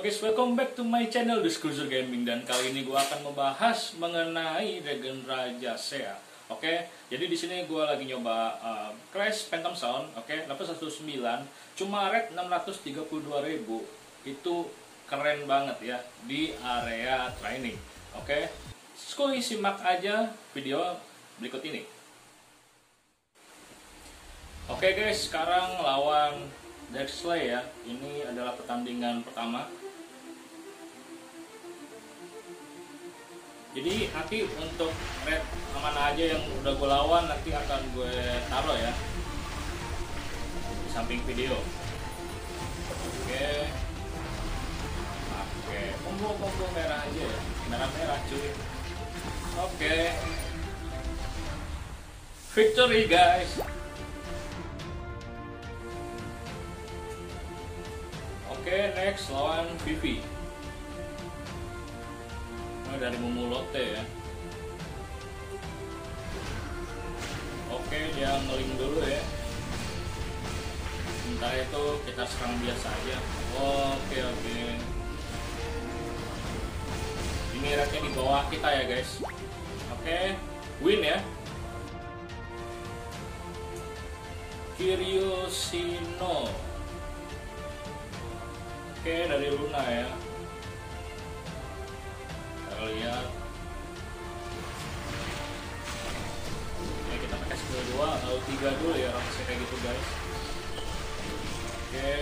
guys, welcome back to my channel The Cruiser Gaming. Dan kali ini gue akan membahas mengenai Dragon Raja Sea. Oke, jadi di sini gue lagi nyoba Crash Phantom Zone. Oke, level 19, cuma rate 632.000. Itu keren banget ya di area training. Oke, skuy simak aja video berikut ini. Oke guys, sekarang lawan Dexley ya. Ini adalah pertandingan pertama. Jadi nanti untuk red mana aja yang udah gue lawan nanti akan gue taruh ya di samping video. Oke. Combo merah aja ya. Merah cuy. Oke. Victory guys. Oke, next lawan Vivi. Dari Mumulote ya. Oke, dia ngeling dulu ya. Sementara itu kita serang biasa aja. Oke. Ini rate-nya di bawah kita ya guys. Oke, win ya. Kiryosino. Oke, dari Luna ya. Kita lihat. Oke, kita pakai skill 2 atau 3 dulu ya, rasanya kayak gitu guys. Oke.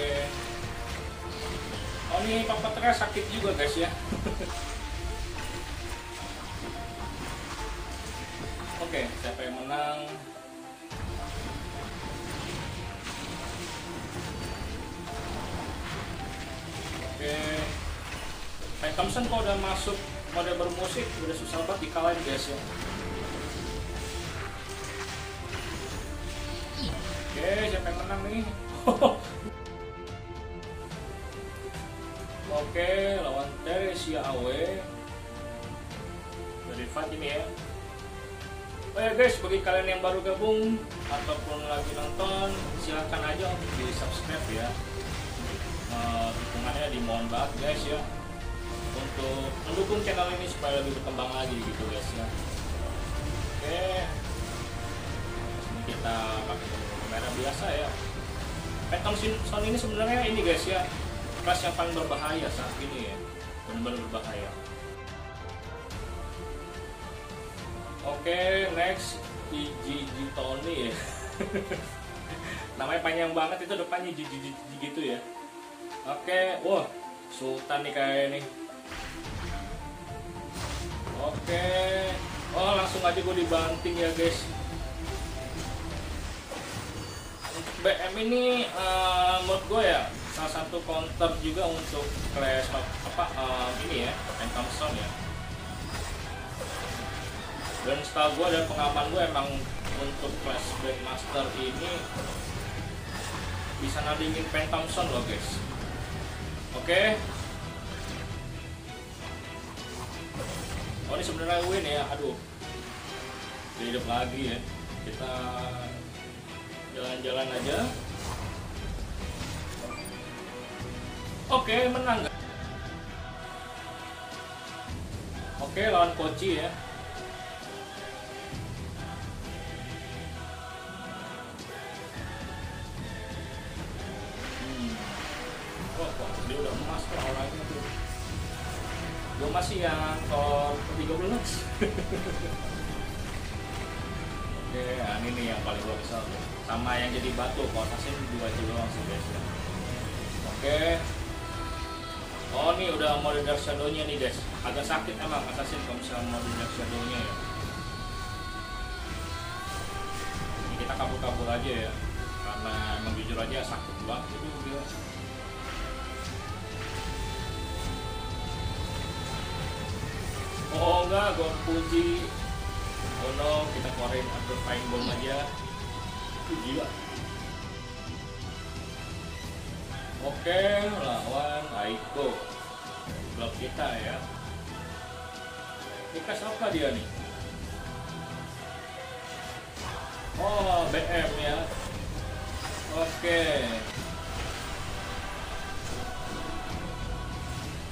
Oh, ini Papa Tera sakit juga guys ya. Oke, siapa yang menang? Oke, Thompson kalau udah masuk mode bermusik udah susah banget dikalahin guys ya. Oke, siapa yang menang nih? Oke, lawan Teresia Awe dari fight ini ya. Oh ya guys, bagi kalian yang baru gabung ataupun lagi nonton, silahkan aja untuk di subscribe ya. Dukungannya dimohon banget guys ya, untuk mendukung channel ini supaya lebih berkembang lagi gitu guys ya. Oke, ini kita pakai kamera biasa ya. Phantom Zone ini sebenarnya ini guys ya, kelas yang paling berbahaya saat ini ya, benar-benar berbahaya. Oke, next Gigi Tony ya. Namanya panjang banget, itu depannya Gigi gitu ya. Oke, wah, Sultan nih kayak ini. Oke, oh langsung aja gue dibanting ya guys. Untuk BM ini menurut gue ya salah satu counter juga untuk Clash ini ya, Phantom Zone ya. Dan setahu gue dan pengalaman gue emang untuk Clash Grandmaster ini bisa nandingin Phantom Zone loh guys. Oke. Oh, ini sebenarnya win ya. Aduh, hidup lagi ya. Kita jalan-jalan aja. Oke, menang. Oke, lawan Kochi ya. Dia udah emas kan orangnya tuh. Gue masih yang top 13. Oke, nah ini nih yang paling gue kesel tuh. Sama yang jadi batu, kalau assassin 2 aja doang sih guys ya. Oke. Oh nih udah mode Dark Shadow-nya nih guys. Agak sakit emang assassin kalau misalnya mode Dark Shadow-nya ya. Ini kita kabur-kabur aja ya. Karena emang jujur aja sakit banget itu dia. Oh enggak, gue puji. Oh no, kita keluarin Amplifying Bomb aja. Gila. Oke, lawan Aiko. Klub kita ya. Ikas apa dia nih? Oh, BM ya. Oke.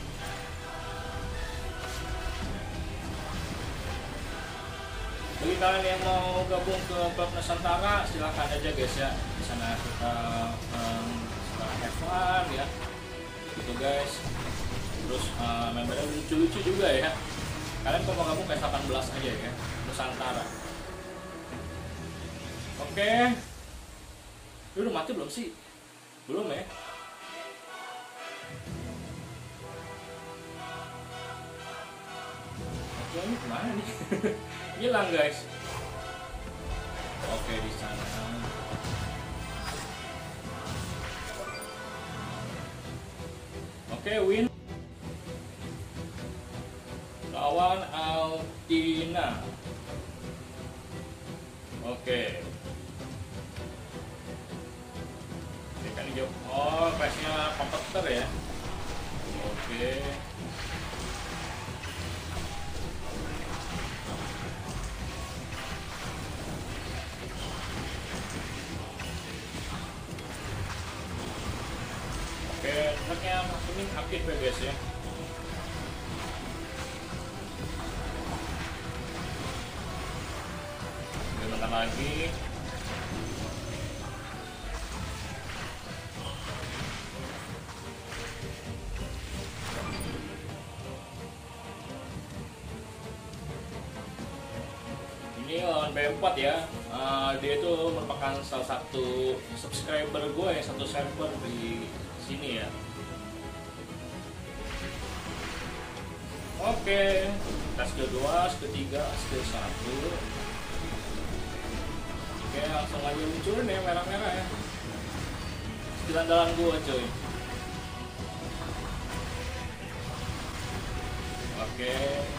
kalian yang mau gabung ke klub Nusantara silahkan aja guys ya. Di sana kita have fun ya gitu guys. Terus membernya lucu-lucu juga ya. Kalian kalau mau gabung kayak 18 aja ya, Nusantara. Oke. Lu udah mati belum sih? Belum ya? Oke, ini kemana nih? Hilang guys. Oke, di sana. Oke, win. Lawan Altina. Oke. Ini kan hijau. Oh, class-nya kompetitor ya. Oke. Oke, truknya ini aktif ya guys ya. Bentar lagi. Ini lawan B4 ya. Dia itu merupakan salah satu subscriber gue yang satu server di sini ya. Oke, skill 2, skill 3, skill 1. Oke, langsung aja munculin ya merah-merah ya. Skill andalan gue coy. Oke.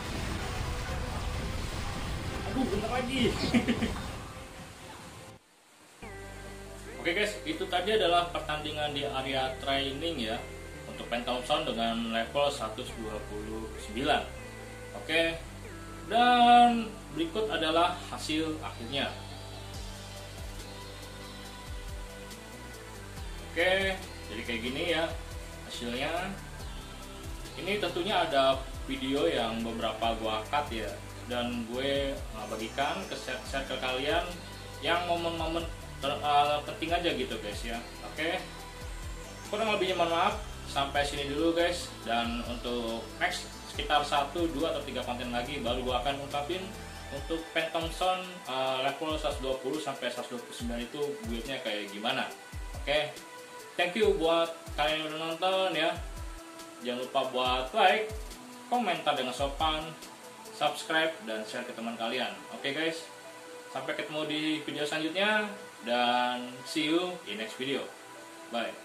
Aduh, bentar lagi. Oke guys, itu tadi adalah pertandingan di area training ya untuk Phantom Sound dengan level 129. Oke. Dan berikut adalah hasil akhirnya. Oke, jadi kayak gini ya hasilnya. Ini tentunya ada video yang beberapa gua cut ya, dan gue bagikan ke share ke kalian yang momen-momen penting aja gitu guys ya. Oke, kurang lebihnya mohon maaf. Sampai sini dulu guys, dan untuk next sekitar 1, 2, atau 3 konten lagi baru gue akan ungkapin untuk Phantom Sound level 120 sampai 129 itu buildnya kayak gimana. Oke, thank you buat kalian yang udah nonton ya. Jangan lupa buat like, komentar dengan sopan, subscribe, dan share ke teman kalian. Oke guys, sampai ketemu di video selanjutnya, dan see you in next video. Bye.